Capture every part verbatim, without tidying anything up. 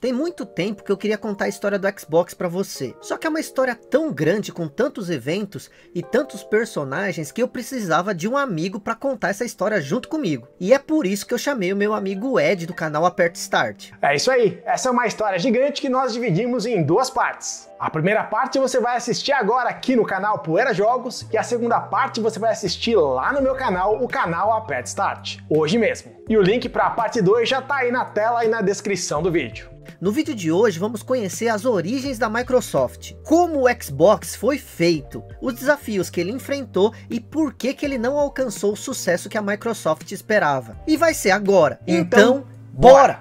Tem muito tempo que eu queria contar a história do Xbox para você. Só que é uma história tão grande, com tantos eventos e tantos personagens, que eu precisava de um amigo para contar essa história junto comigo. E é por isso que eu chamei o meu amigo Ed do canal Aperta Start. É isso aí, essa é uma história gigante que nós dividimos em duas partes. A primeira parte você vai assistir agora aqui no canal Poeira Jogos, e a segunda parte você vai assistir lá no meu canal, o canal Aperta Start, hoje mesmo. E o link para a parte dois já tá aí na tela e na descrição do vídeo. No vídeo de hoje vamos conhecer as origens da Microsoft, como o Xbox foi feito, os desafios que ele enfrentou e por que que ele não alcançou o sucesso que a Microsoft esperava. E vai ser agora, então, então bora!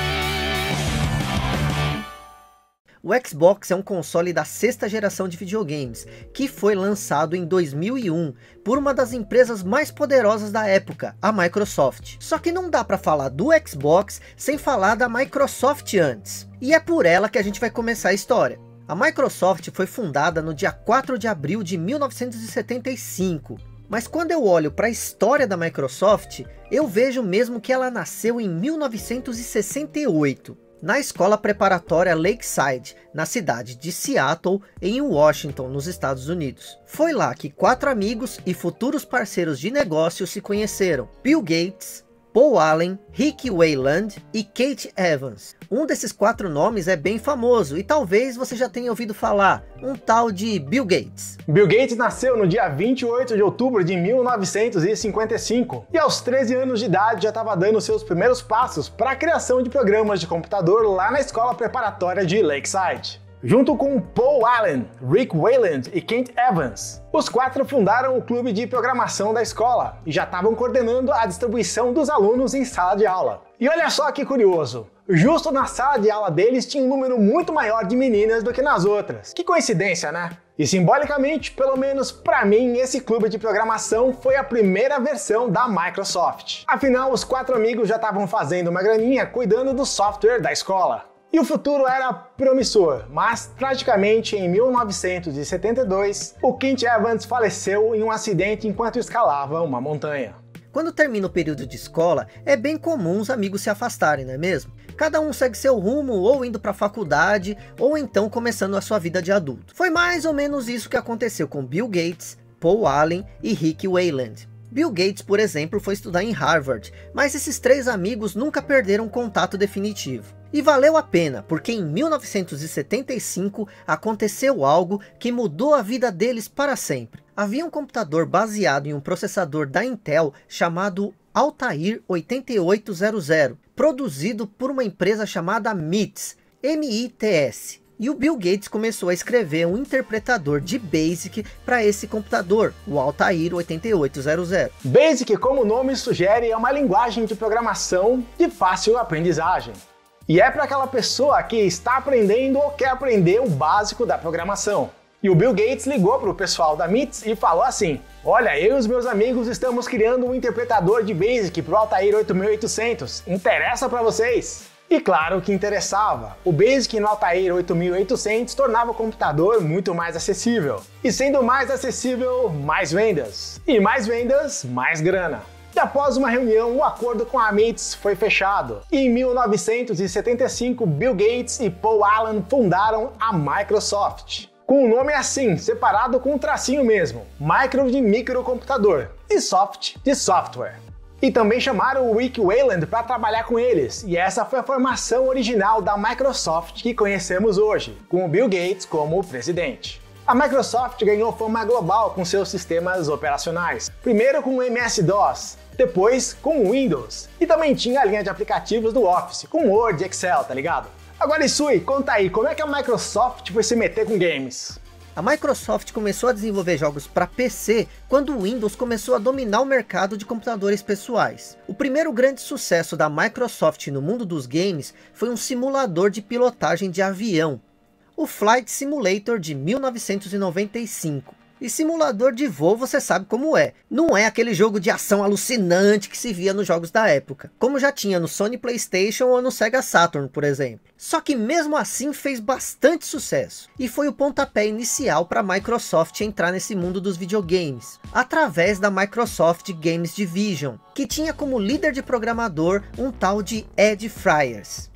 O Xbox é um console da sexta geração de videogames, que foi lançado em dois mil e um por uma das empresas mais poderosas da época, a Microsoft. Só que não dá para falar do Xbox sem falar da Microsoft antes. E é por ela que a gente vai começar a história. A Microsoft foi fundada no dia quatro de abril de mil novecentos e setenta e cinco. Mas quando eu olho para a história da Microsoft, eu vejo mesmo que ela nasceu em mil novecentos e sessenta e oito. Na escola preparatória Lakeside, na cidade de Seattle, em Washington, nos Estados Unidos. Foi lá que quatro amigos e futuros parceiros de negócio se conheceram: Bill Gates, Paul Allen, Rick Wayland e Kate Evans. Um desses quatro nomes é bem famoso e talvez você já tenha ouvido falar, um tal de Bill Gates. Bill Gates nasceu no dia vinte e oito de outubro de mil novecentos e cinquenta e cinco e aos treze anos de idade já estava dando seus primeiros passos para a criação de programas de computador lá na escola preparatória de Lakeside. Junto com Paul Allen, Rick Wayland e Kate Evans, os quatro fundaram o clube de programação da escola e já estavam coordenando a distribuição dos alunos em sala de aula. E olha só que curioso, justo na sala de aula deles tinha um número muito maior de meninas do que nas outras. Que coincidência, né? E simbolicamente, pelo menos para mim, esse clube de programação foi a primeira versão da Microsoft. Afinal, os quatro amigos já estavam fazendo uma graninha cuidando do software da escola. E o futuro era promissor, mas tragicamente em mil novecentos e setenta e dois, o Kate Evans faleceu em um acidente enquanto escalava uma montanha. Quando termina o período de escola, é bem comum os amigos se afastarem, não é mesmo? Cada um segue seu rumo, ou indo para a faculdade, ou então começando a sua vida de adulto. Foi mais ou menos isso que aconteceu com Bill Gates, Paul Allen e Rick Wayland. Bill Gates, por exemplo, foi estudar em Harvard, mas esses três amigos nunca perderam contato definitivo. E valeu a pena, porque em mil novecentos e setenta e cinco aconteceu algo que mudou a vida deles para sempre. Havia um computador baseado em um processador da Intel chamado Altair oitenta e oito zero zero, produzido por uma empresa chamada MITS, M I T S. E o Bill Gates começou a escrever um interpretador de BASIC para esse computador, o Altair oitenta e oito zero zero. BASIC, como o nome sugere, é uma linguagem de programação de fácil aprendizagem. E é para aquela pessoa que está aprendendo ou quer aprender o básico da programação. E o Bill Gates ligou para o pessoal da MITS e falou assim: olha, eu e os meus amigos estamos criando um interpretador de BASIC para o Altair oito mil e oitocentos, interessa para vocês? E claro que interessava. O BASIC no Altair oito mil e oitocentos tornava o computador muito mais acessível. E sendo mais acessível, mais vendas. E mais vendas, mais grana. E após uma reunião, o acordo com a MITS foi fechado. E em mil novecentos e setenta e cinco, Bill Gates e Paul Allen fundaram a Microsoft. Com o nome assim, separado com um tracinho mesmo. Micro de microcomputador e soft de software. E também chamaram o Rick Wayland para trabalhar com eles, e essa foi a formação original da Microsoft que conhecemos hoje, com o Bill Gates como presidente. A Microsoft ganhou fama global com seus sistemas operacionais, primeiro com o M S DOS, depois com o Windows, e também tinha a linha de aplicativos do Office, com Word e Excel, tá ligado? Agora, Isui, conta aí, como é que a Microsoft foi se meter com games? A Microsoft começou a desenvolver jogos para P C quando o Windows começou a dominar o mercado de computadores pessoais. O primeiro grande sucesso da Microsoft no mundo dos games foi um simulador de pilotagem de avião, o Flight Simulator de mil novecentos e noventa e cinco. E simulador de voo você sabe como é. Não é aquele jogo de ação alucinante que se via nos jogos da época, como já tinha no Sony PlayStation ou no Sega Saturn, por exemplo. Só que mesmo assim fez bastante sucesso. E foi o pontapé inicial para a Microsoft entrar nesse mundo dos videogames, através da Microsoft Games Division, que tinha como líder de programador um tal de Ed Fryers.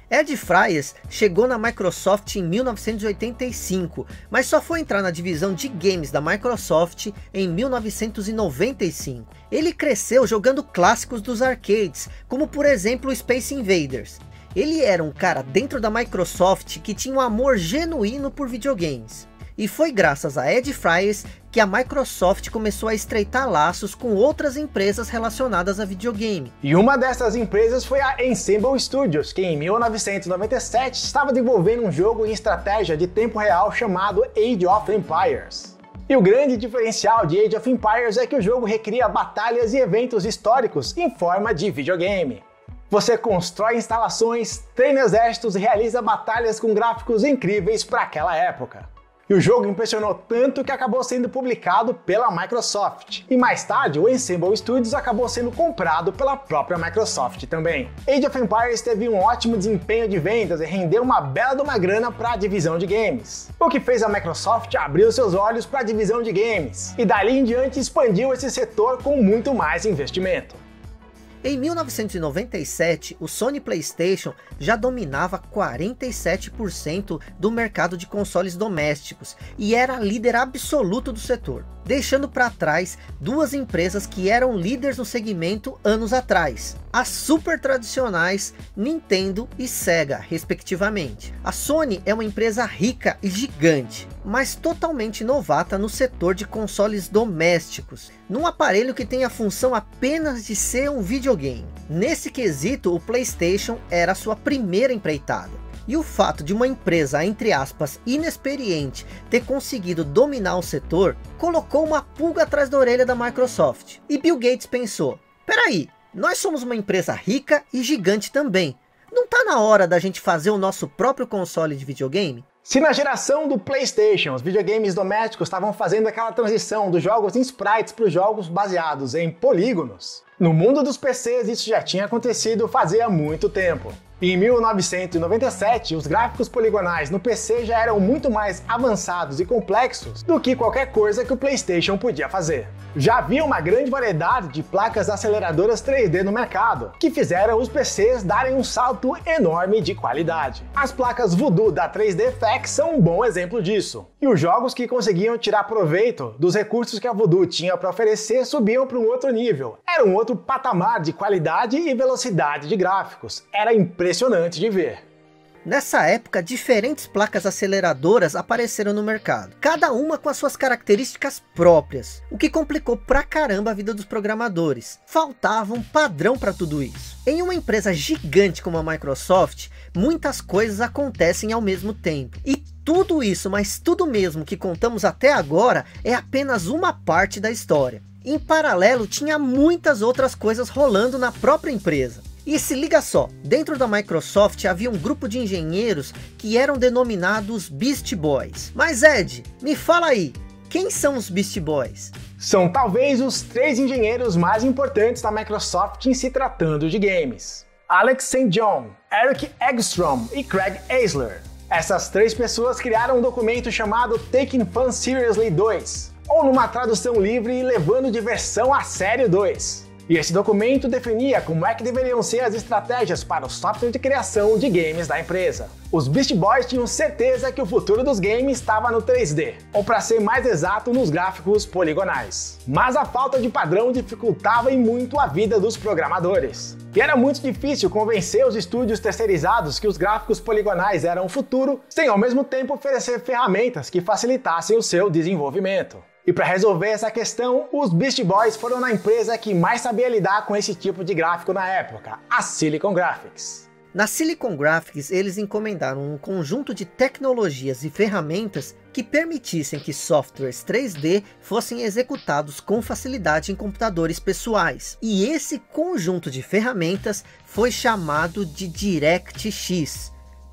Ed Fries chegou na Microsoft em mil novecentos e oitenta e cinco, mas só foi entrar na divisão de games da Microsoft em mil novecentos e noventa e cinco. Ele cresceu jogando clássicos dos arcades, como por exemplo o Space Invaders. Ele era um cara dentro da Microsoft que tinha um amor genuíno por videogames. E foi graças a Ed Fries que a Microsoft começou a estreitar laços com outras empresas relacionadas a videogame. E uma dessas empresas foi a Ensemble Studios, que em mil novecentos e noventa e sete estava desenvolvendo um jogo em estratégia de tempo real chamado Age of Empires. E o grande diferencial de Age of Empires é que o jogo recria batalhas e eventos históricos em forma de videogame. Você constrói instalações, treina exércitos e realiza batalhas com gráficos incríveis para aquela época. E o jogo impressionou tanto que acabou sendo publicado pela Microsoft. E mais tarde, o Ensemble Studios acabou sendo comprado pela própria Microsoft também. Age of Empires teve um ótimo desempenho de vendas e rendeu uma bela de uma grana para a divisão de games. O que fez a Microsoft abrir os seus olhos para a divisão de games. E dali em diante expandiu esse setor com muito mais investimento. Em mil novecentos e noventa e sete, o Sony PlayStation já dominava quarenta e sete por cento do mercado de consoles domésticos e era líder absoluto do setor, deixando para trás duas empresas que eram líderes no segmento anos atrás, as super tradicionais Nintendo e Sega, respectivamente. A Sony é uma empresa rica e gigante, mas totalmente novata no setor de consoles domésticos, num aparelho que tem a função apenas de ser um videogame. Nesse quesito, o PlayStation era a sua primeira empreitada. E o fato de uma empresa, entre aspas, inexperiente, ter conseguido dominar o setor, colocou uma pulga atrás da orelha da Microsoft. E Bill Gates pensou, peraí, nós somos uma empresa rica e gigante também. Não tá na hora da gente fazer o nosso próprio console de videogame? Se na geração do PlayStation os videogames domésticos estavam fazendo aquela transição dos jogos em sprites para os jogos baseados em polígonos, no mundo dos P Cs isso já tinha acontecido fazia muito tempo. Em mil novecentos e noventa e sete, os gráficos poligonais no P C já eram muito mais avançados e complexos do que qualquer coisa que o PlayStation podia fazer. Já havia uma grande variedade de placas aceleradoras três D no mercado, que fizeram os P Cs darem um salto enorme de qualidade. As placas Voodoo da três D F A Q são um bom exemplo disso. E os jogos que conseguiam tirar proveito dos recursos que a Voodoo tinha para oferecer subiam para um outro nível. Era um outro patamar de qualidade e velocidade de gráficos. Era impressionante de ver. Nessa época, diferentes placas aceleradoras apareceram no mercado, cada uma com as suas características próprias, o que complicou pra caramba a vida dos programadores. Faltava um padrão para tudo isso. Em uma empresa gigante como a Microsoft, muitas coisas acontecem ao mesmo tempo. E tudo isso, mas tudo mesmo que contamos até agora, é apenas uma parte da história. Em paralelo, tinha muitas outras coisas rolando na própria empresa. E se liga só, dentro da Microsoft havia um grupo de engenheiros que eram denominados Beast Boys. Mas Ed, me fala aí, quem são os Beast Boys? São talvez os três engenheiros mais importantes da Microsoft em se tratando de games. Alex Saint John, Eric Eggstrom e Craig Eisler. Essas três pessoas criaram um documento chamado Taking Fun Seriously dois, ou numa tradução livre, Levando Diversão a Sério dois. E esse documento definia como é que deveriam ser as estratégias para o software de criação de games da empresa. Os Beast Boys tinham certeza que o futuro dos games estava no três D, ou para ser mais exato, nos gráficos poligonais. Mas a falta de padrão dificultava em muito a vida dos programadores. E era muito difícil convencer os estúdios terceirizados que os gráficos poligonais eram o futuro, sem ao mesmo tempo oferecer ferramentas que facilitassem o seu desenvolvimento. E para resolver essa questão, os Beast Boys foram na empresa que mais sabia lidar com esse tipo de gráfico na época, a Silicon Graphics. Na Silicon Graphics, eles encomendaram um conjunto de tecnologias e ferramentas que permitissem que softwares três D fossem executados com facilidade em computadores pessoais. E esse conjunto de ferramentas foi chamado de DirectX.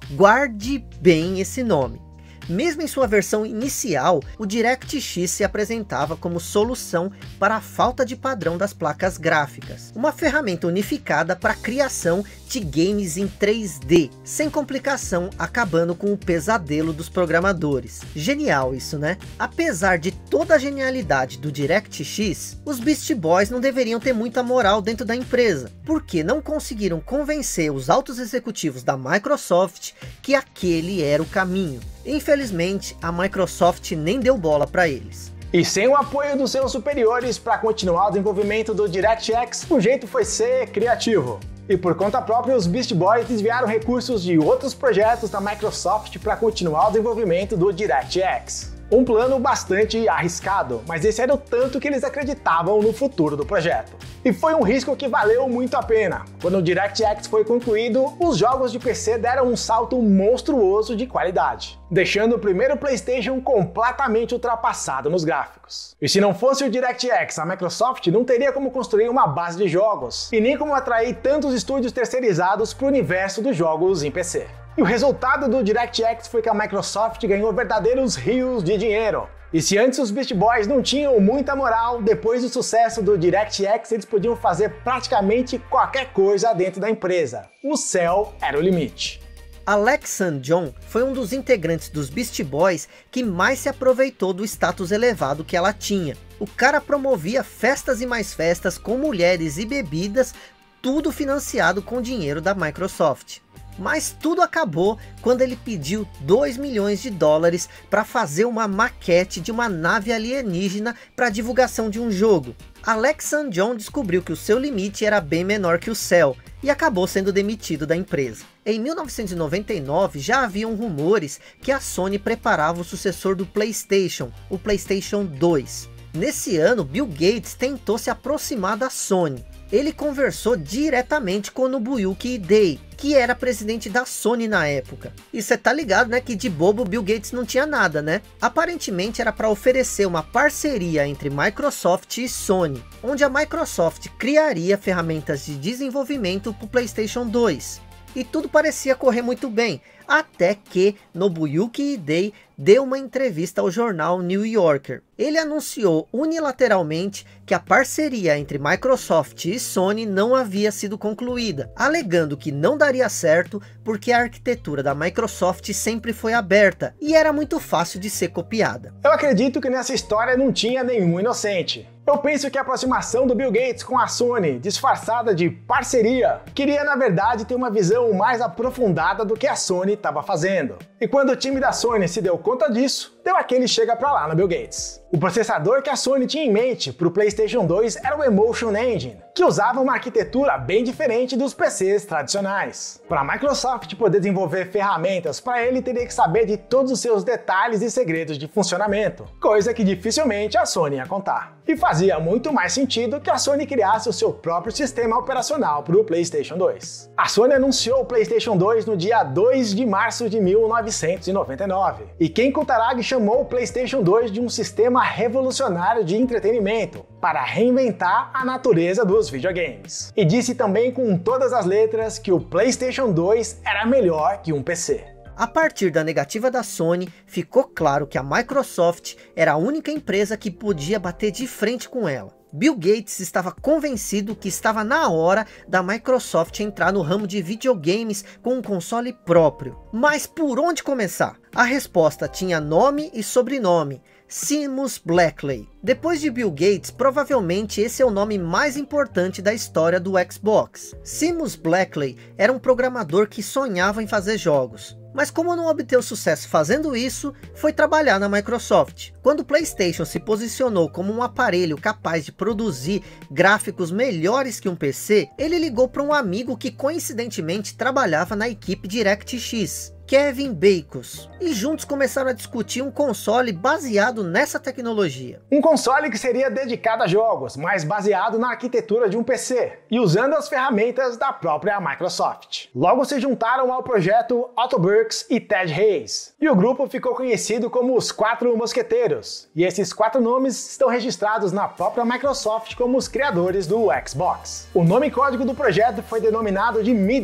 Guarde bem esse nome. Mesmo em sua versão inicial, o DirectX se apresentava como solução para a falta de padrão das placas gráficas. Uma ferramenta unificada para a criação de games em três D, sem complicação, acabando com o pesadelo dos programadores. Genial isso, né? Apesar de toda a genialidade do DirectX, os Beast Boys não deveriam ter muita moral dentro da empresa, porque não conseguiram convencer os altos executivos da Microsoft que aquele era o caminho. Infelizmente, a Microsoft nem deu bola para eles. E sem o apoio dos seus superiores para continuar o desenvolvimento do DirectX, o jeito foi ser criativo. E por conta própria, os Beast Boys desviaram recursos de outros projetos da Microsoft para continuar o desenvolvimento do DirectX. Um plano bastante arriscado, mas esse era o tanto que eles acreditavam no futuro do projeto. E foi um risco que valeu muito a pena. Quando o DirectX foi concluído, os jogos de P C deram um salto monstruoso de qualidade, deixando o primeiro PlayStation completamente ultrapassado nos gráficos. E se não fosse o DirectX, a Microsoft não teria como construir uma base de jogos, e nem como atrair tantos estúdios terceirizados para o universo dos jogos em P C. E o resultado do DirectX foi que a Microsoft ganhou verdadeiros rios de dinheiro. E se antes os Beast Boys não tinham muita moral, depois do sucesso do DirectX eles podiam fazer praticamente qualquer coisa dentro da empresa. O céu era o limite. Alex Saint John foi um dos integrantes dos Beast Boys que mais se aproveitou do status elevado que ela tinha. O cara promovia festas e mais festas com mulheres e bebidas, tudo financiado com dinheiro da Microsoft. Mas tudo acabou quando ele pediu dois milhões de dólares para fazer uma maquete de uma nave alienígena para divulgação de um jogo. Alex Saint John descobriu que o seu limite era bem menor que o céu e acabou sendo demitido da empresa. Em mil novecentos e noventa e nove já haviam rumores que a Sony preparava o sucessor do PlayStation, o PlayStation dois. Nesse ano, Bill Gates tentou se aproximar da Sony. Ele conversou diretamente com o Nobuyuki Hidei, que era presidente da Sony na época. E você tá ligado, né, que de bobo Bill Gates não tinha nada, né? Aparentemente era para oferecer uma parceria entre Microsoft e Sony, onde a Microsoft criaria ferramentas de desenvolvimento para o PlayStation dois. E tudo parecia correr muito bem, até que Nobuyuki Hidei deu uma entrevista ao jornal New Yorker. Ele anunciou unilateralmente que a parceria entre Microsoft e Sony não havia sido concluída, alegando que não daria certo porque a arquitetura da Microsoft sempre foi aberta e era muito fácil de ser copiada. Eu acredito que nessa história não tinha nenhum inocente. Eu penso que a aproximação do Bill Gates com a Sony, disfarçada de parceria, queria na verdade ter uma visão mais aprofundada do que a Sony estava fazendo. E quando o time da Sony se deu conta disso, deu aquele chega pra lá no Bill Gates. O processador que a Sony tinha em mente para o PlayStation dois era o Emotion Engine, que usava uma arquitetura bem diferente dos P Cs tradicionais. Para a Microsoft poder desenvolver ferramentas para ele, teria que saber de todos os seus detalhes e segredos de funcionamento, coisa que dificilmente a Sony ia contar. E fazia muito mais sentido que a Sony criasse o seu próprio sistema operacional para o PlayStation dois. A Sony anunciou o PlayStation dois no dia dois de março de mil novecentos e noventa e nove, e Ken Kutaragi chamou o PlayStation dois de um sistema revolucionário de entretenimento para reinventar a natureza dos videogames. E disse também com todas as letras que o PlayStation dois era melhor que um P C. A partir da negativa da Sony, ficou claro que a Microsoft era a única empresa que podia bater de frente com ela. Bill Gates estava convencido que estava na hora da Microsoft entrar no ramo de videogames com um console próprio. Mas por onde começar? A resposta tinha nome e sobrenome: Seamus Blackley. Depois de Bill Gates, provavelmente esse é o nome mais importante da história do Xbox. Seamus Blackley era um programador que sonhava em fazer jogos. Mas como não obteve sucesso fazendo isso, foi trabalhar na Microsoft. Quando o PlayStation se posicionou como um aparelho capaz de produzir gráficos melhores que um P C, ele ligou para um amigo que coincidentemente trabalhava na equipe DirectX, Kevin Bacus, e juntos começaram a discutir um console baseado nessa tecnologia. Um console que seria dedicado a jogos, mas baseado na arquitetura de um P C, e usando as ferramentas da própria Microsoft. Logo se juntaram ao projeto Otto Burks e Ted Hayes, e o grupo ficou conhecido como os Quatro Mosqueteiros, e esses quatro nomes estão registrados na própria Microsoft como os criadores do Xbox. O nome código do projeto foi denominado de Midway,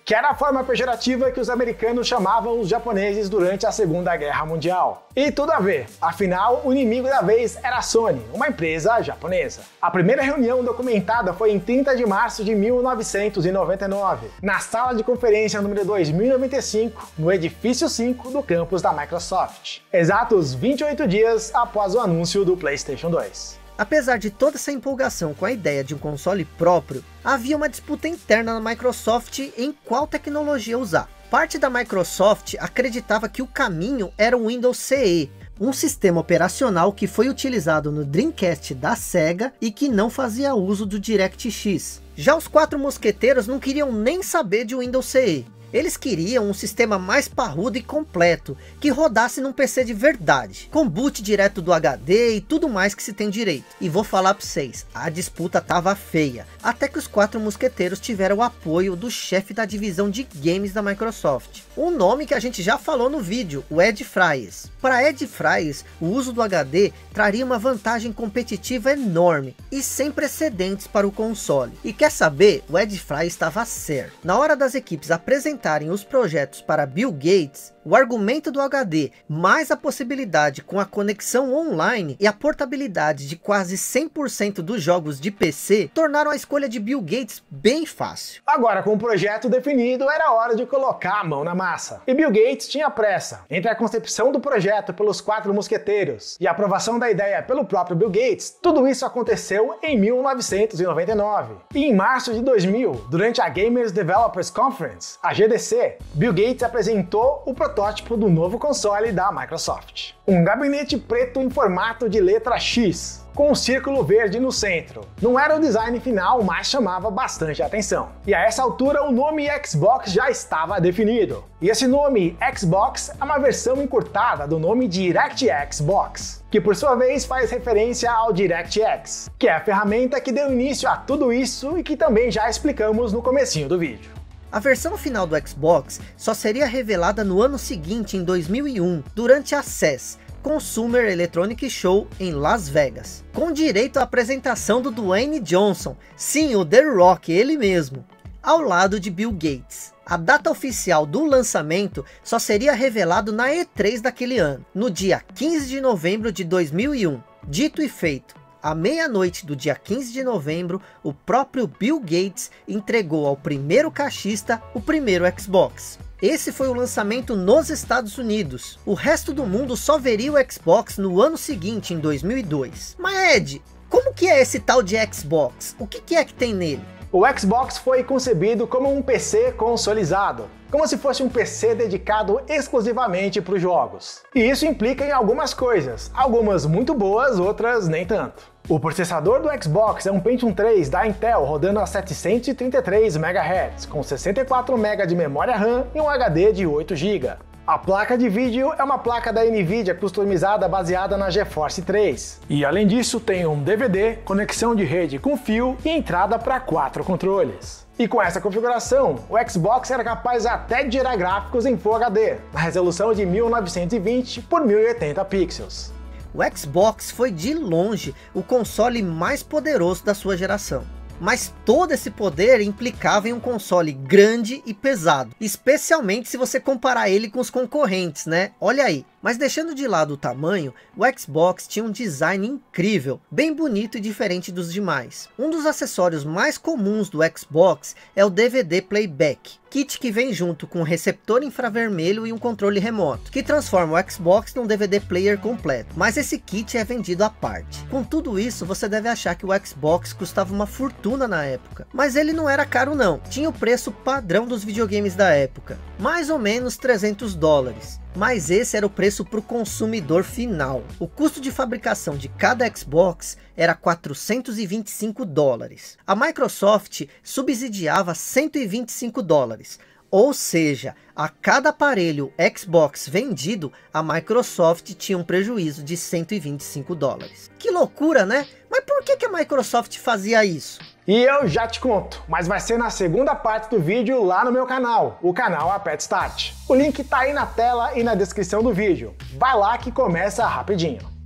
que era a forma pejorativa que os americanos chamavam os japoneses durante a Segunda Guerra Mundial. E tudo a ver, afinal, o inimigo da vez era a Sony, uma empresa japonesa. A primeira reunião documentada foi em trinta de março de mil novecentos e noventa e nove, na sala de conferência número dois mil e noventa e cinco, no edifício cinco do campus da Microsoft, exatos vinte e oito dias após o anúncio do PlayStation dois. Apesar de toda essa empolgação com a ideia de um console próprio, havia uma disputa interna na Microsoft em qual tecnologia usar. Parte da Microsoft acreditava que o caminho era o Windows C E, um sistema operacional que foi utilizado no Dreamcast da Sega e que não fazia uso do DirectX. Já os quatro mosqueteiros não queriam nem saber de Windows C E. Eles queriam um sistema mais parrudo e completo, que rodasse num P C de verdade, com boot direto do H D e tudo mais que se tem direito. E vou falar para vocês, a disputa tava feia, até que os quatro mosqueteiros tiveram o apoio do chefe da divisão de games da Microsoft. Um nome que a gente já falou no vídeo, o Ed Fries. Para Ed Fries, o uso do H D traria uma vantagem competitiva enorme e sem precedentes para o console. E quer saber? O Ed Fries estava certo. Na hora das equipes apresentarem os projetos para Bill Gates, o argumento do H D, mais a possibilidade com a conexão online e a portabilidade de quase cem por cento dos jogos de P C, tornaram a escolha de Bill Gates bem fácil. Agora, com o projeto definido, era hora de colocar a mão na massa. E Bill Gates tinha pressa. Entre a concepção do projeto pelos quatro mosqueteiros e a aprovação da ideia pelo próprio Bill Gates, tudo isso aconteceu em mil novecentos e noventa e nove. E em março de dois mil, durante a Gamers Developers Conference, a G D C, Bill Gates apresentou o protótipo do novo console da Microsoft. Um gabinete preto em formato de letra X, com um círculo verde no centro. Não era o design final, mas chamava bastante atenção. E a essa altura o nome Xbox já estava definido. E esse nome Xbox é uma versão encurtada do nome DirectX Box, que por sua vez faz referência ao DirectX, que é a ferramenta que deu início a tudo isso e que também já explicamos no comecinho do vídeo. A versão final do Xbox só seria revelada no ano seguinte, em dois mil e um, durante a C E S, Consumer Electronic Show em Las Vegas, com direito à apresentação do Dwayne Johnson, sim, o The Rock, ele mesmo, ao lado de Bill Gates. A data oficial do lançamento só seria revelado na E três daquele ano, no dia quinze de novembro de dois mil e um. Dito e feito, à meia-noite do dia quinze de novembro, o próprio Bill Gates entregou ao primeiro caixista o primeiro Xbox. Esse foi o lançamento nos Estados Unidos. O resto do mundo só veria o Xbox no ano seguinte, em dois mil e dois. Mas Ed, como que é esse tal de Xbox? O que que é que tem nele? O Xbox foi concebido como um P C consolizado, como se fosse um P C dedicado exclusivamente para os jogos. E isso implica em algumas coisas, algumas muito boas, outras nem tanto. O processador do Xbox é um Pentium três da Intel rodando a setecentos e trinta e três megahertz, com sessenta e quatro megabytes de memória RAM e um H D de oito gigabytes. A placa de vídeo é uma placa da Nvidia customizada baseada na GeForce três. E além disso tem um D V D, conexão de rede com fio e entrada para quatro controles. E com essa configuração, o Xbox era capaz até de gerar gráficos em Full H D, na resolução de mil novecentos e vinte por mil e oitenta pixels. O Xbox foi de longe o console mais poderoso da sua geração. Mas todo esse poder implicava em um console grande e pesado, especialmente se você comparar ele com os concorrentes, né? Olha aí. Mas deixando de lado o tamanho, o Xbox tinha um design incrível, bem bonito e diferente dos demais. Um dos acessórios mais comuns do Xbox é o D V D Playback, kit que vem junto com um receptor infravermelho e um controle remoto, que transforma o Xbox num D V D player completo. Mas esse kit é vendido à parte. Com tudo isso, você deve achar que o Xbox custava uma fortuna na época. Mas ele não era caro não, tinha o preço padrão dos videogames da época, mais ou menos trezentos dólares. Mas esse era o preço para o consumidor final. O custo de fabricação de cada Xbox era quatrocentos e vinte e cinco dólares. A Microsoft subsidiava cento e vinte e cinco dólares. Ou seja, a cada aparelho Xbox vendido, a Microsoft tinha um prejuízo de cento e vinte e cinco dólares. Que loucura, né? Mas por que que a Microsoft fazia isso? E eu já te conto, mas vai ser na segunda parte do vídeo lá no meu canal, o canal Apet Start. O link tá aí na tela e na descrição do vídeo. Vai lá que começa rapidinho.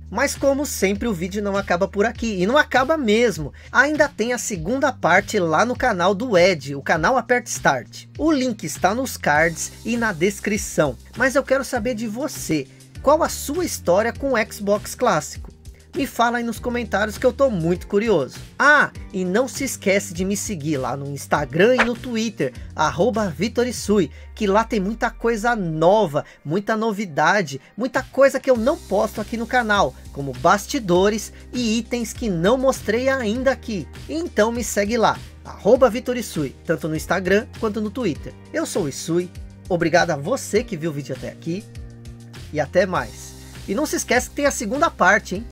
Mas como sempre, o vídeo não acaba por aqui, e não acaba mesmo. Ainda tem a segunda parte lá no canal do Ed, o canal Aperta Start. O link está nos cards e na descrição. Mas eu quero saber de você, qual a sua história com o Xbox clássico? Me fala aí nos comentários que eu tô muito curioso. Ah, e não se esquece de me seguir lá no Instagram e no Twitter, arroba Vitorisui, que lá tem muita coisa nova, muita novidade, muita coisa que eu não posto aqui no canal, como bastidores e itens que não mostrei ainda aqui. Então me segue lá, arroba Vitorisui, tanto no Instagram quanto no Twitter. Eu sou o Isui, obrigado a você que viu o vídeo até aqui, e até mais. E não se esquece que tem a segunda parte, hein?